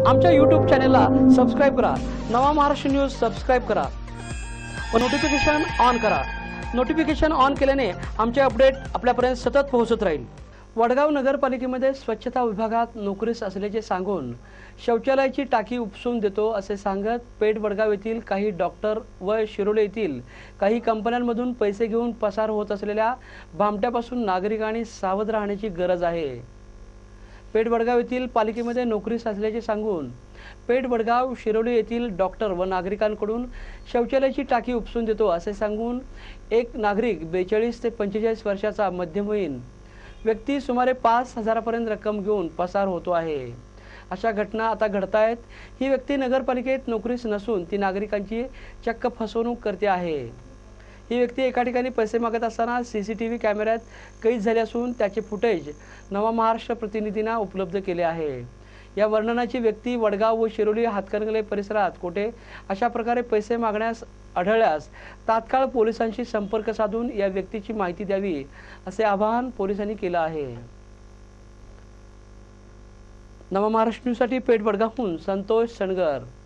आमच्या यूट्यूब चॅनलला सबस्क्राईब करा। नवा महाराष्ट्र न्यूज सबस्क्राईब करा व नोटिफिकेशन ऑन करा। नोटिफिकेशन ऑन केल्याने आमचे अपडेट आपल्यापर्यंत सतत पोहोचत राहील। वडगाव नगरपालिकेमध्ये स्वच्छता विभागात नोकरीस असल्याचे सांगून शौचालयाची टाकी उपसून देतो असे सांगत पेठ वडगाव येथील काही डॉक्टर व शिरोळे येथील काही कंपन्यांमधून पैसे घेऊन पसार होत असलेल्या भामट्यापासून नागरिकांनी सावध राहण्याची गरज आहे। पेठ वडगाव येथील पालिकेमध्ये नोकरीस असल्याचे सांगून पेठ वडगाव शिरोळे येथील डॉक्टर व नागरिकांकडून शौचालयाची टाकी उपसून देतो असे सांगून एक नागरिक 42 ते 45 वर्षाचा मध्यमवयीन व्यक्ती सुमारे 5,000 पर्यंत रक्कम घेऊन पसार होतो आहे। अशा घटना आता घडत आहेत। ही व्यक्ती नगरपालिकेत नोकरीस नसून ती नागरिकांची चक्क फसवणूक करते आहे। ही व्यक्ती एका ठिकाणी पैसे मागत असताना सीसीटीव्ही कॅमेऱ्यात कैद झाली असून त्याचे फुटेज नवा महाराष्ट्र प्रतिनिधींना उपलब्ध केले आहे। या वर्णनाची व्यक्ती वडगाव व शिरोली हातकणंगले परिसरात कोठे अशा प्रकारे पैसे मागण्यास आढळल्यास तात्काळ पोलिसांशी संपर्क साधून या व्यक्तीची माहिती द्यावी असे आवाहन पोलिसांनी केले आहे। नवा महाराष्ट्र न्यूजसाठी पेठ वडगावहून संतोष सणगर।